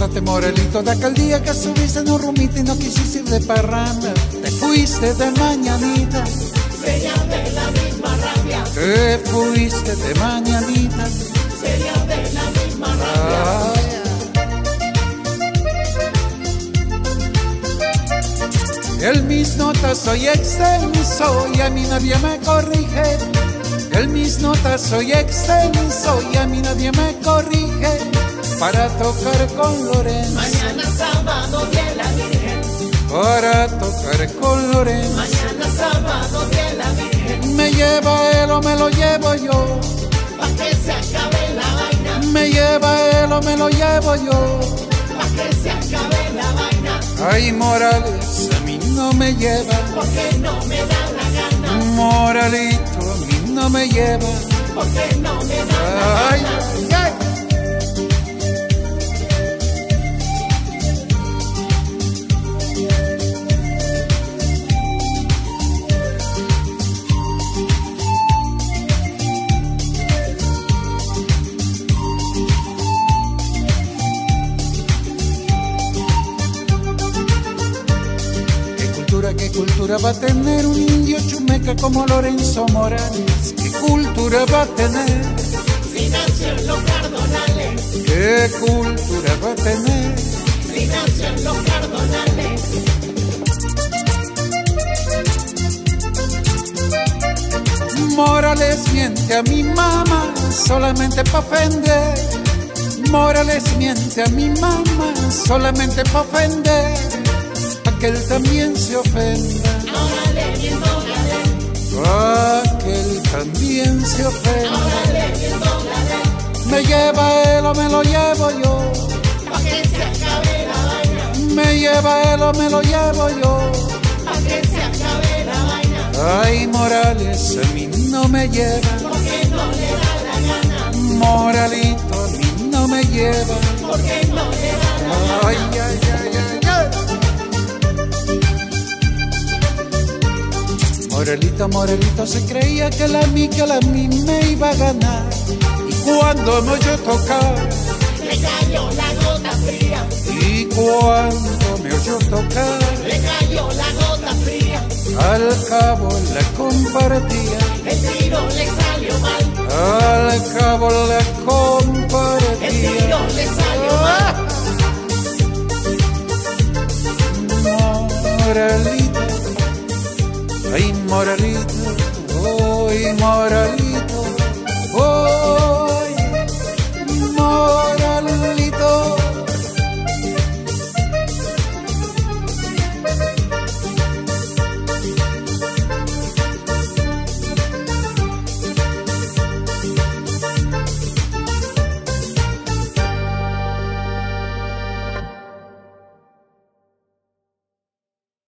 Acuérdate, Morelito, de aquel día que subiste en un rumito y no quisiste ir de parranda. Te fuiste de mañanita, señal de la misma rabia. te fuiste de mañanita, Señal de la misma rabia. En mis notas soy extenso y a mí nadie me corrige. En mis notas soy extenso y a mí nadie me corrige. Para tocar con Lorena, Mañana sábado de la Virgen. para tocar con Lorena. Mañana sábado de la Virgen. Me lleva él o me lo llevo yo. Pa' que se acabe la vaina. Me lleva él o me lo llevo yo. Pa' que se acabe la vaina. Ay, Morales, a mí no me lleva. Porque no me da la gana. Moralito, a mí no me lleva. Porque no me da la Ay, gana. ay, ay. ¿Qué cultura va a tener un indio chumeca como Lorenzo Morales? ¿Qué cultura va a tener? Si nació en los Cardonales. ¿Qué cultura va a tener? Si nació en los Cardonales. Morales miente a mi mamá solamente pa' ofender. Morales miente a mi mamá solamente pa' ofender. Pa' que él también se ofenda. Ahora le viendo galé. Pa' que él también se ofenda. Ahora le viendo galé. Me lleva él o me lo llevo yo. Pa' que se acabe la vaina. Me lleva él o me lo llevo yo. Pa' que se acabe la vaina. Ay, Morales, a mí no me lleva. Porque no le da la gana. Moralito, a mí no me lleva. Porque no le da la gana. Ay, ay, ay, ay, ay. Morelito, Morelito se creía que la mí me iba a ganar. Y cuando me oyó tocar, Le cayó la gota fría. y cuando me oyó tocar, Le cayó la gota fría. al cabo la compartía. El tiro le salió mal. Al cabo la El tiro compartía. le salió mal. Moralito, ay, Moralito,